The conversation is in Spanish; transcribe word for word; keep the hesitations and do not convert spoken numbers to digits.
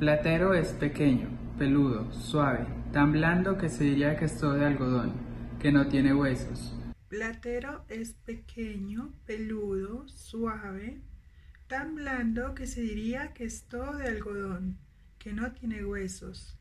Platero es pequeño, peludo, suave, tan blando que se diría que es todo de algodón, que no tiene huesos. Platero es pequeño, peludo, suave, tan blando que se diría que es todo de algodón, que no tiene huesos.